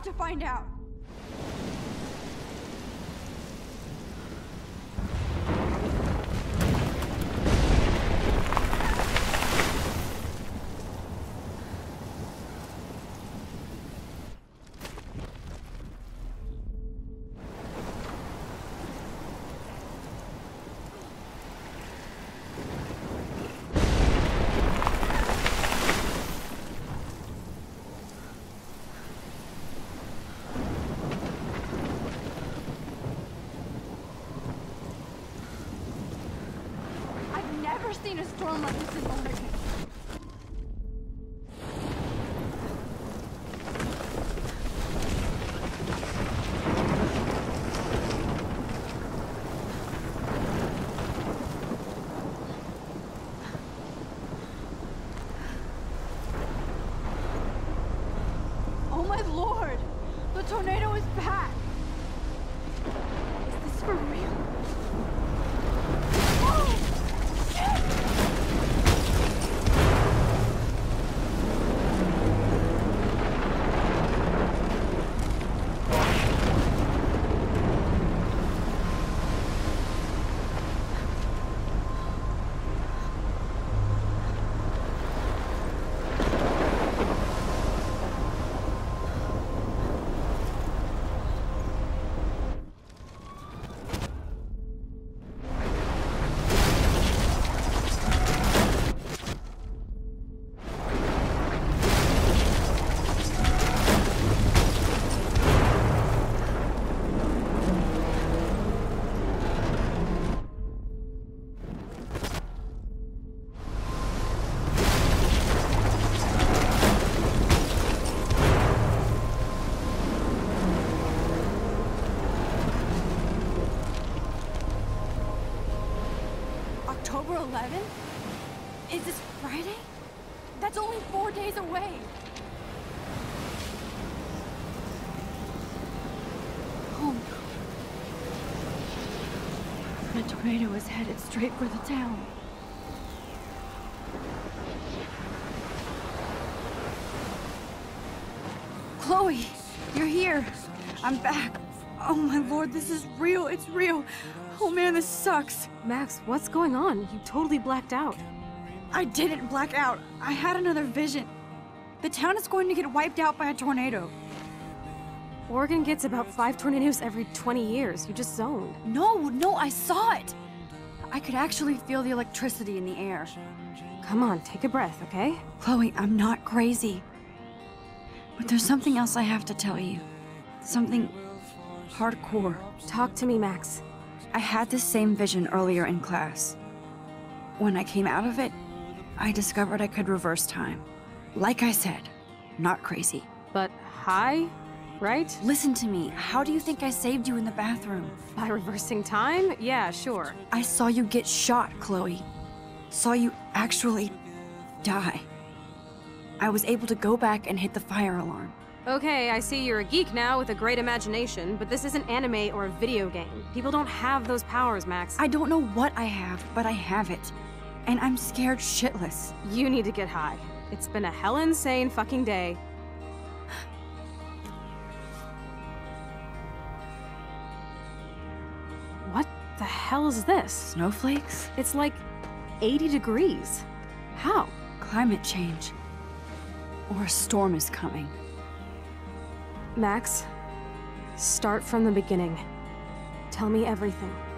to find out. I've never seen a storm like this in Oregon. Oh my lord! The tornado is back! Is this for real? October 11th? Is this Friday? That's only 4 days away. Oh no. The tornado is headed straight for the town. Chloe, you're here. I'm back. Oh my lord, this is real. It's real. Oh man, this sucks. Max, what's going on? You totally blacked out. I didn't black out. I had another vision. The town is going to get wiped out by a tornado. Oregon gets about 5 tornadoes every 20 years. You just zoned. No, I saw it. I could actually feel the electricity in the air. Come on, take a breath, okay? Chloe, I'm not crazy. But there's something else I have to tell you. Something hardcore. Talk to me, Max. I had this same vision earlier in class. When I came out of it, I discovered I could reverse time. Like I said, not crazy. But high, right? Listen to me. How do you think I saved you in the bathroom? By reversing time? Yeah, sure. I saw you get shot, Chloe. Saw you actually die. I was able to go back and hit the fire alarm. Okay, I see you're a geek now with a great imagination, but this isn't anime or a video game. People don't have those powers, Max. I don't know what I have, but I have it. And I'm scared shitless. You need to get high. It's been a hell insane fucking day. What the hell is this? Snowflakes? It's like 80 degrees. How? Climate change. Or a storm is coming. Max, start from the beginning. Tell me everything.